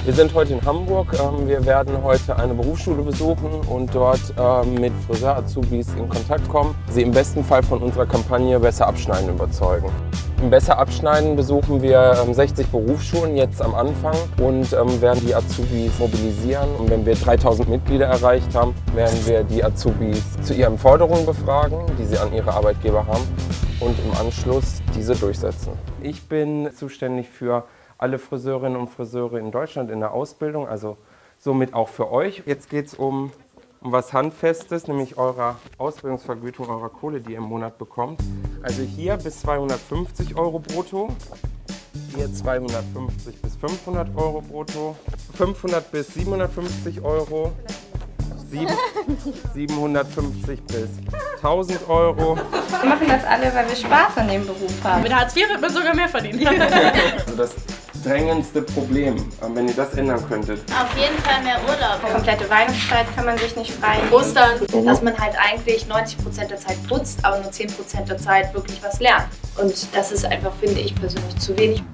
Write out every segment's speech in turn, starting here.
Wir sind heute in Hamburg. Wir werden heute eine Berufsschule besuchen und dort mit Friseur-Azubis in Kontakt kommen, sie im besten Fall von unserer Kampagne Besser Abschneiden überzeugen. Im Besser Abschneiden besuchen wir 60 Berufsschulen jetzt am Anfang und werden die Azubis mobilisieren. Und wenn wir 3000 Mitglieder erreicht haben, werden wir die Azubis zu ihren Forderungen befragen, die sie an ihre Arbeitgeber haben, und im Anschluss diese durchsetzen. Ich bin zuständig für alle Friseurinnen und Friseure in Deutschland in der Ausbildung, also somit auch für euch. Jetzt geht es um was Handfestes, nämlich eurer Ausbildungsvergütung, eurer Kohle, die ihr im Monat bekommt. Also hier bis 250 € brutto, hier 250 bis 500 € brutto, 500 bis 750 €, 750 bis 1000 €. Wir machen das alle, weil wir Spaß an dem Beruf haben. Mit Hartz IV wird man sogar mehr verdienen. Also das drängendste Problem, wenn ihr das ändern könntet. Auf jeden Fall mehr Urlaub. Komplette Weihnachtszeit kann man sich nicht frei nehmen. Ostern. Dass man halt eigentlich 90% der Zeit putzt, aber nur 10% der Zeit wirklich was lernt. Und das ist einfach, finde ich persönlich, zu wenig.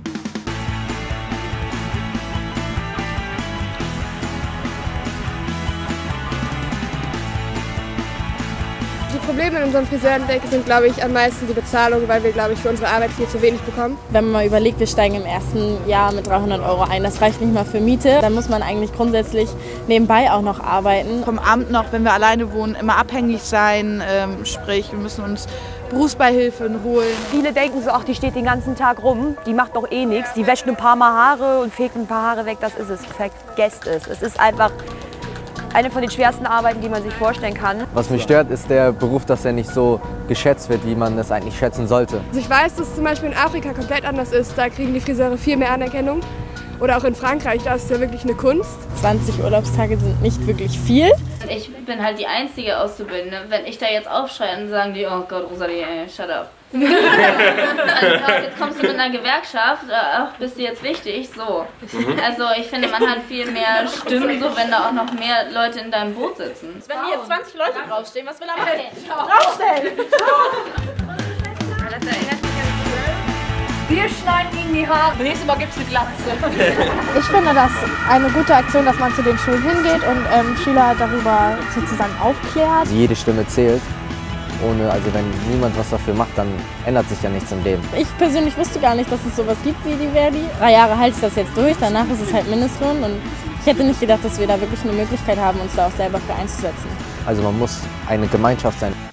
Die Probleme in unserem Friseurendeck sind, glaube ich, am meisten die Bezahlung, weil wir, glaube ich, für unsere Arbeit viel zu wenig bekommen. Wenn man mal überlegt, wir steigen im ersten Jahr mit 300 € ein, das reicht nicht mal für Miete. Dann muss man eigentlich grundsätzlich nebenbei auch noch arbeiten. Vom Amt noch, wenn wir alleine wohnen, immer abhängig sein, sprich, wir müssen uns Berufsbeihilfen holen. Viele denken so, ach, die steht den ganzen Tag rum, die macht doch eh nichts, die wäscht ein paar Mal Haare und fegt ein paar Haare weg, das ist es, vergesst es. Es ist einfach eine von den schwersten Arbeiten, die man sich vorstellen kann. Was mich stört, ist der Beruf, dass er nicht so geschätzt wird, wie man es eigentlich schätzen sollte. Also ich weiß, dass es zum Beispiel in Afrika komplett anders ist, da kriegen die Friseure viel mehr Anerkennung. Oder auch in Frankreich, da ist es ja wirklich eine Kunst. 20 Urlaubstage sind nicht wirklich viel. Ich bin halt die einzige Auszubildende. Wenn ich da jetzt aufschreie, dann sagen die, oh Gott, Rosalie, ey, shut up. Also, jetzt kommst du mit einer Gewerkschaft, ach, bist du jetzt wichtig? So. Also ich finde, man hat viel mehr Stimmen, so, wenn da auch noch mehr Leute in deinem Boot sitzen. Wenn hier 20 Leute draufstehen, was will er machen? Draufstellen! Das erinnert mich Wir schneiden ihnen die Haare. Nächstes Mal gibt es eine Glatze. Ich finde das eine gute Aktion, dass man zu den Schulen hingeht und Schüler darüber sozusagen aufklärt. Jede Stimme zählt. Also wenn niemand was dafür macht, dann ändert sich ja nichts im Leben. Ich persönlich wusste gar nicht, dass es sowas gibt wie die Verdi. 3 Jahre halte ich das jetzt durch, danach ist es halt Mindestlohn und ich hätte nicht gedacht, dass wir da wirklich eine Möglichkeit haben, uns da auch selber für einzusetzen. Also man muss eine Gemeinschaft sein.